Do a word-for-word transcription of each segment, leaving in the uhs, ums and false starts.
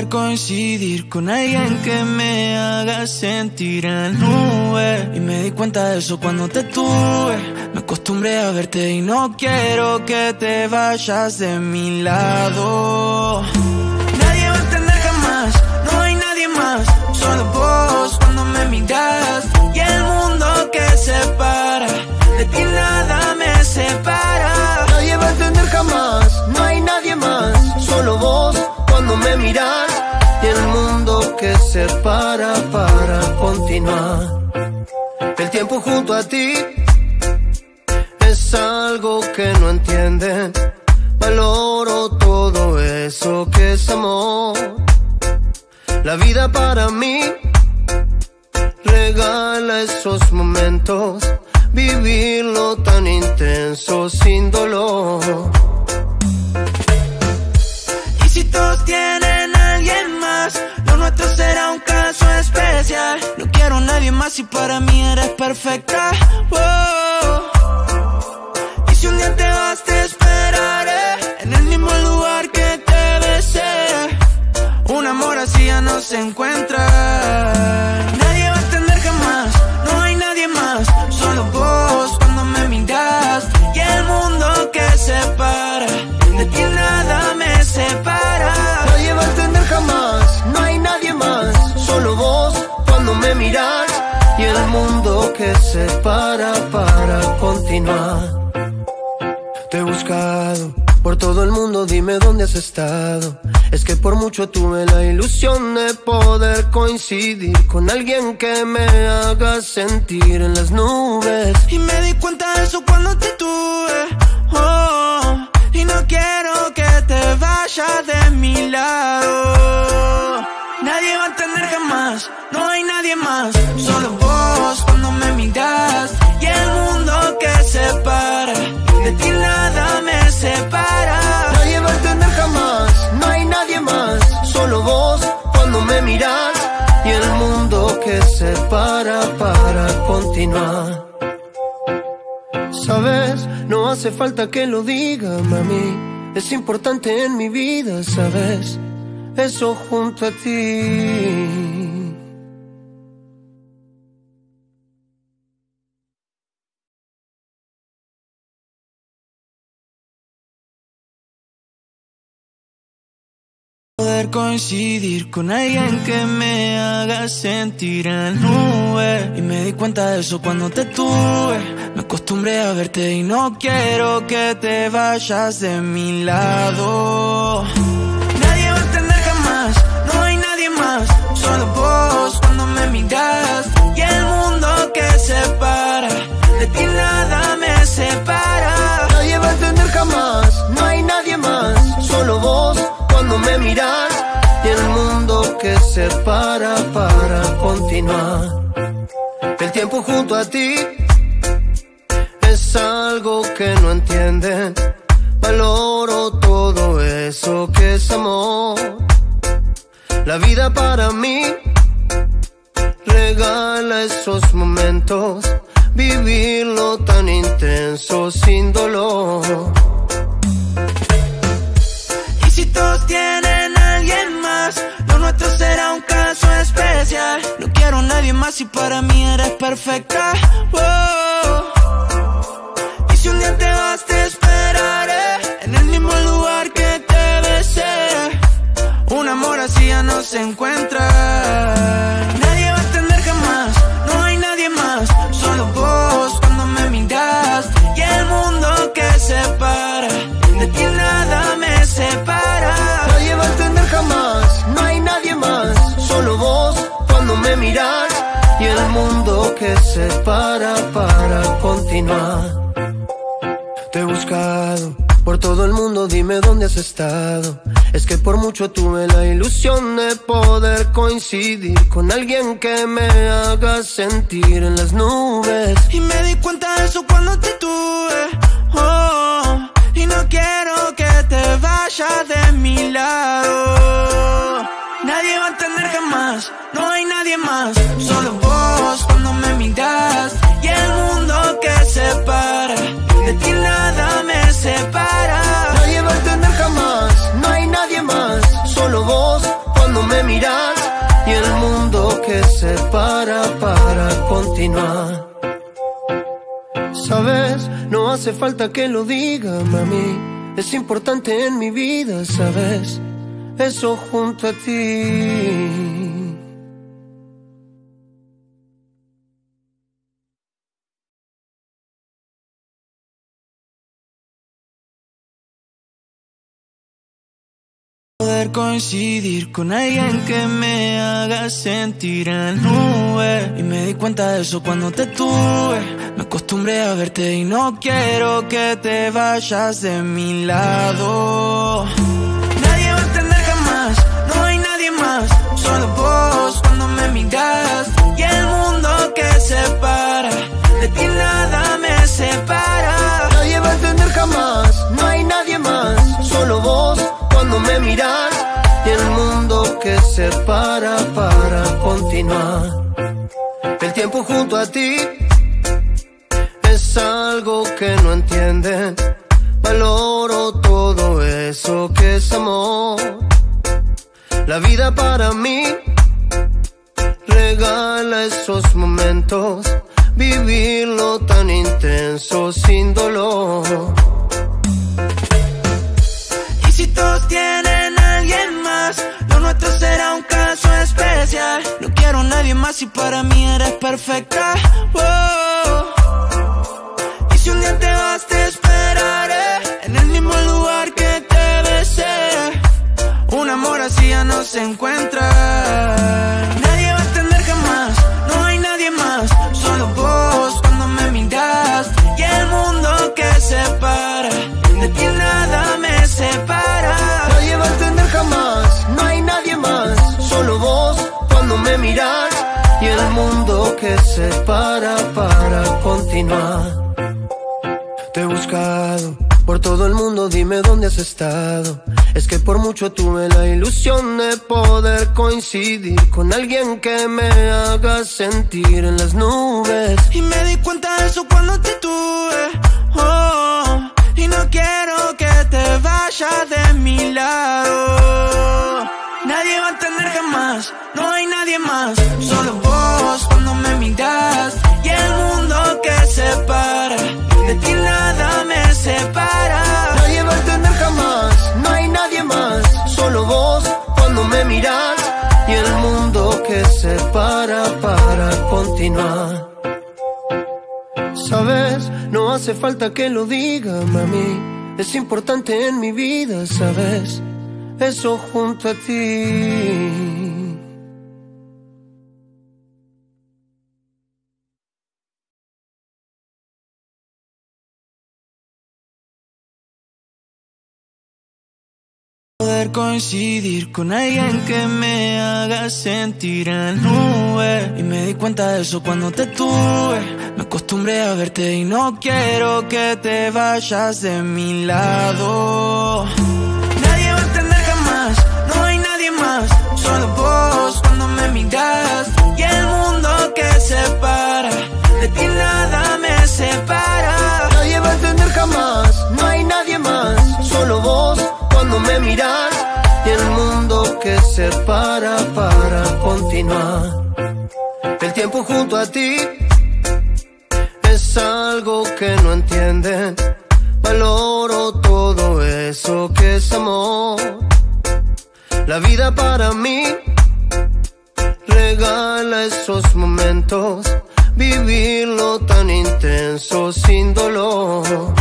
poder coincidir con alguien que me haga sentir en nube. Y me di cuenta de eso cuando te tuve. Me acostumbré a verte y no quiero que te vayas de mi lado. Nadie va a entender jamás, no hay nadie más, solo vos cuando me miras. Y el mundo que separa, de ti nada me separa. Nadie va a entender jamás, no hay nadie más, solo vos cuando me miras. Y el mundo que separa para continuar. El tiempo junto a ti es algo que no entienden. Valoro todo eso que es amor. La vida para mí regala esos momentos, vivirlo tan intenso sin dolor. Y si todos tienen a alguien más, lo nuestro será un caso especial. No quiero a nadie más y para mí eres perfecta. Wow. Y si un día te vas te esperaré en el mismo lugar que te besé. Un amor así ya no se encuentra. Nadie va a entender jamás, no hay nadie más, solo vos cuando me miras. Y el mundo que separa, de ti nada me separa. Nadie va a entender jamás, no hay nadie más, solo vos cuando me miras. Y el mundo que separa para continuar. Te he buscado por todo el mundo, dime dónde has estado. Es que por mucho tuve la ilusión de poder coincidir con alguien que me haga sentir en las nubes. Y me di cuenta de eso cuando te tuve. Oh, y no quiero que te vayas de mi lado. Nadie va a entender jamás, no hay nadie más, solo vos cuando me miras. Y el mundo que separa, de ti nada me separa. Nadie va a entender jamás, no hay nadie más, solo vos cuando me miras. Y el mundo que separa para continuar. Sabes, no hace falta que lo diga, mami, es importante en mi vida, sabes, eso junto a ti. Poder coincidir con alguien que me haga sentir en nube. Y me di cuenta de eso cuando te tuve. Me acostumbré a verte y no quiero que te vayas de mi lado. Nadie va a entender jamás, no hay nadie más, solo vos cuando me miras. Y el mundo que separa, de ti nada me separa. Nadie va a entender jamás, no hay nadie más, solo vos cuando me miras. Y el mundo que separa para continuar. El tiempo junto a ti es algo que no entienden. Valoro todo eso que es amor. La vida para mí regala esos momentos, vivirlo tan intenso sin dolor. Y si todos tienen a alguien más, lo nuestro será un caso especial. No quiero a nadie más y para mí eres perfecta. Wow. Y si un día te vas te esperaré en el mismo lugar que te besé. Un amor así ya no se encuentra. Nadie va a entender jamás, no hay nadie más, solo vos cuando me miras. Y el mundo que separa, de ti nada me separa. Nadie va a entender jamás, no hay nadie más, solo vos cuando me miras. Y el mundo que separa para continuar. Te he buscado por todo el mundo, dime dónde has estado. Es que por mucho tuve la ilusión de poder coincidir con alguien que me haga sentir en las nubes. Y me di cuenta de eso cuando te tuve. Oh, y no quiero que te vayas de mi lado. Nadie va a entender jamás, no hay nadie más, solo vos cuando me miras. Y el mundo que separa, de ti nada me separa. Nadie va a entender jamás, no hay nadie más, solo vos cuando cuando me miras y el mundo que se para para continuar. Sabes, no hace falta que lo diga, mami, es importante en mi vida, sabes, eso junto a ti. Poder coincidir con alguien que me haga sentir en nube. Y me di cuenta de eso cuando te tuve. Me acostumbré a verte y no quiero que te vayas de mi lado. Nadie va a entender jamás, no hay nadie más, solo vos cuando me miras. Y el mundo que separa, de ti nada me separa. Nadie va a entender jamás, no hay nadie más, solo vos cuando me miras y el mundo que se para para continuar. El tiempo junto a ti es algo que no entienden. Valoro todo eso que es amor. La vida para mí regala esos momentos, vivirlo tan intenso sin dolor. Si todos tienen a alguien más, lo nuestro será un caso especial. No quiero a nadie más y para mí eres perfecta. Oh. Y si un día te vas te esperaré en el mismo lugar que te besé. Un amor así ya no se encuentra. Nadie va a entender jamás, no hay nadie más, solo vos cuando me miras. Y el mundo que separa, de ti nada me separa. Nadie va a entender jamás, no hay nadie más, solo vos cuando me miras y el mundo que se para para continuar. Te he buscado por todo el mundo, dime dónde has estado. Es que por mucho tuve la ilusión de poder coincidir con alguien que me haga sentir en las nubes. Y me di cuenta de eso cuando te tuve. Oh. Y no quiero que te vayas de mi lado. Nadie va a entender jamás, no hay nadie más, solo vos cuando me miras. Y el mundo que separa, de ti nada me separa. Nadie va a entender jamás, no hay nadie más, solo vos cuando me miras y el mundo que se para para continuar. Sabes, no hace falta que lo diga, mami, es importante en mi vida, sabes, eso junto a ti. Poder coincidir con alguien que me haga sentir en nube. Y me di cuenta de eso cuando te tuve. Me acostumbré a verte y no quiero que te vayas de mi lado. Nadie va a entender jamás, no hay nadie más, solo vos cuando me miras. Y el mundo que separa, de ti nada me separa. Nadie va a entender jamás, no hay nadie más, solo vos cuando me miras y el mundo que se para para continuar. El tiempo junto a ti es algo que no entienden. Valoro todo eso que es amor. La vida para mí regala esos momentos, vivirlo tan intenso sin dolor.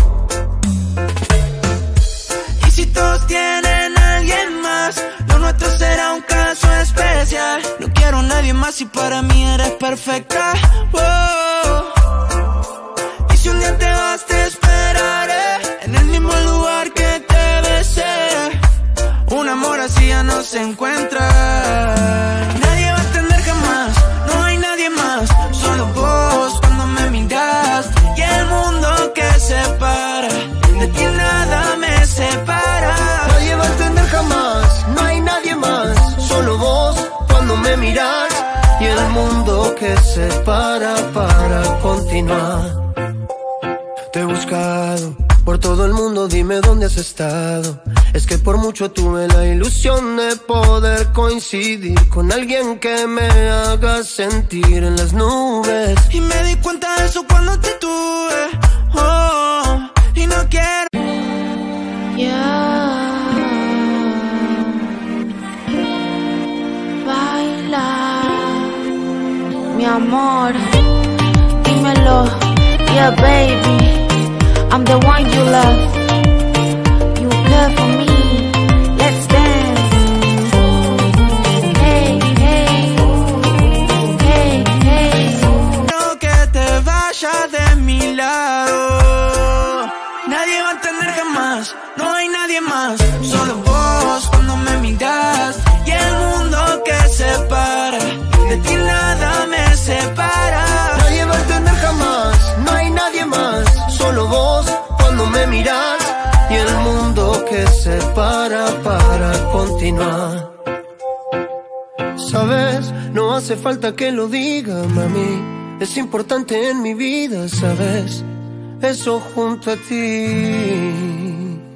Y si todos tienen a alguien más, lo nuestro será un caso especial. No quiero a nadie más y para mí eres perfecta. Oh. Y si un día te vas te esperaré en el mismo lugar que te besé. Un amor así ya no se encuentra. Nadie va a entender jamás, no hay nadie más, solo vos cuando me miras. Y el mundo que separa, de ti nada me separa. Nadie va a entender jamás, no hay nadie más, solo vos cuando me miras y el mundo que se para para continuar. Te he buscado por todo el mundo, dime dónde has estado. Es que por mucho tuve la ilusión de poder coincidir con alguien que me haga sentir en las nubes. Y me di cuenta de eso cuando te tuve, oh, y no quiero. Yeah. Baila, mi amor, dímelo, yeah baby. I'm the one you love. You care for me. Let's dance. Hey, hey, hey, hey. No que te vayas de mi lado. Nadie va a entender jamás. No hay nadie más. Solo vos cuando me miras. Y el mundo que separa. De ti nada me separa. Nadie va a entender jamás. No hay nadie más. Solo vos cuando me miras y el mundo que se para para continuar. Sabes, no hace falta que lo diga, mami. Es importante en mi vida, sabes, eso junto a ti.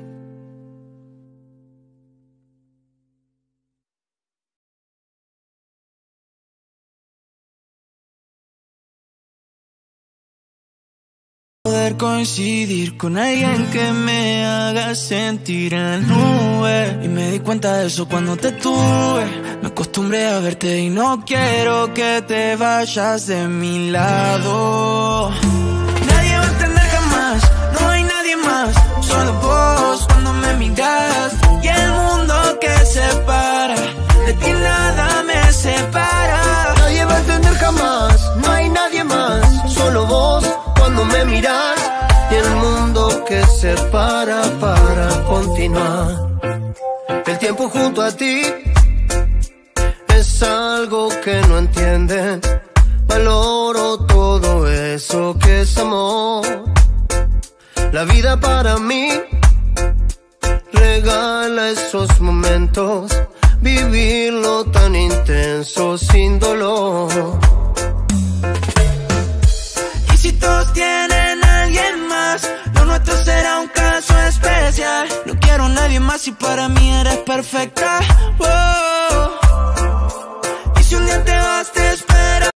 Poder coincidir con alguien que me haga sentir en nube. Y me di cuenta de eso cuando te tuve. Me acostumbré a verte y no quiero que te vayas de mi lado. Nadie va a entender jamás, no hay nadie más. Solo vos cuando me miras. Y el mundo que separa. De ti nada me separa. Nadie va a entender jamás, no hay nadie más. Solo vos cuando me miras y el mundo que se para para continuar. El tiempo junto a ti es algo que no entienden. Valoro todo eso que es amor. La vida para mí regala esos momentos, vivirlo tan intenso sin dolor. Si todos tienen a alguien más, lo nuestro será un caso especial. No quiero a nadie más y para mí eres perfecta. Oh. Y si un día te vas, te espera.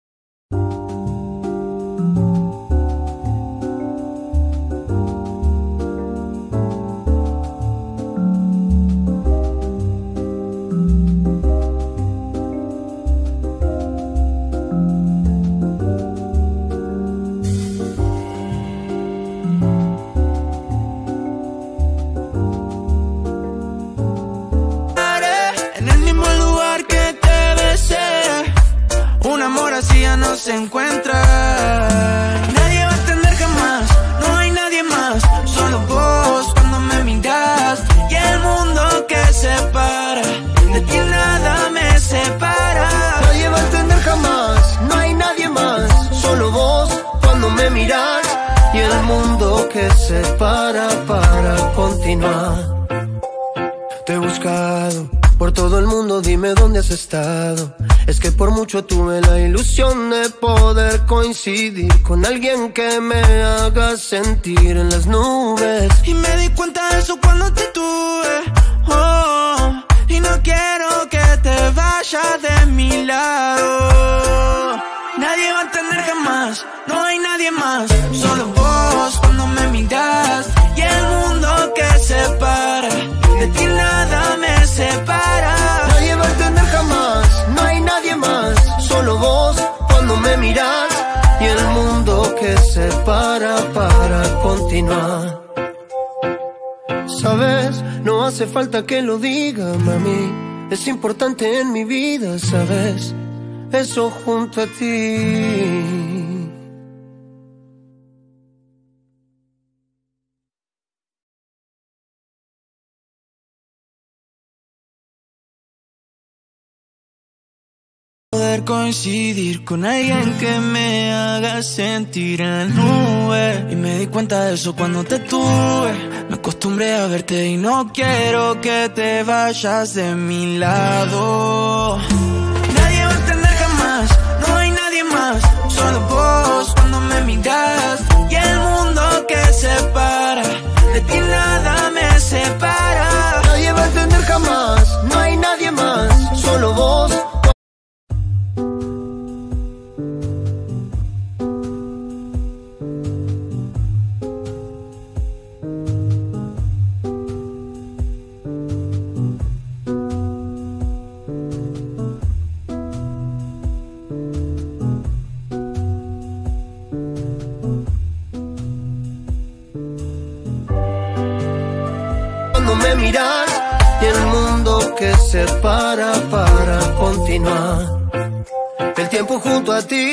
Así ya no se encuentra. Nadie va a entender jamás, no hay nadie más. Solo vos cuando me miras. Y el mundo que separa. De ti nada me separa. Nadie va a entender jamás, no hay nadie más. Solo vos cuando me miras y el mundo que se para para continuar. Te he buscado por todo el mundo, dime dónde has estado. Es que por mucho tuve la ilusión de poder coincidir con alguien que me haga sentir en las nubes. Y me di cuenta de eso cuando te tuve, oh, y no quiero que te vayas de mi lado. Nadie va a entender jamás, no hay nadie más. Solo vos cuando me miras. Y el mundo que separa. De ti nada me separa. Nadie va a entender jamás, no hay nadie más. Solo vos cuando me miras y el mundo que se para para continuar. Sabes, no hace falta que lo diga, mami. Es importante en mi vida, sabes, eso junto a ti. Poder coincidir con alguien que me haga sentir en nube. Y me di cuenta de eso cuando te tuve. Me acostumbré a verte y no quiero que te vayas de mi lado. Nadie va a entender jamás, no hay nadie más. Solo vos cuando me miras. Y el mundo que separa. De ti que separa para continuar. El tiempo junto a ti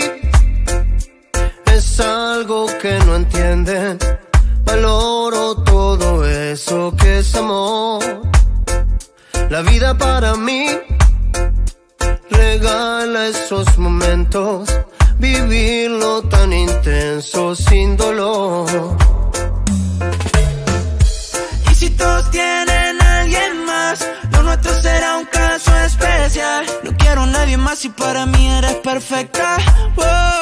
es algo que no entienden. Valoro todo eso que es amor. La vida para mí regala esos momentos, vivirlo tan intenso sin dolor. Y si todos tienen a alguien más, lo nuestro será un caso especial. No quiero a nadie más y para mí eres perfecta. Oh.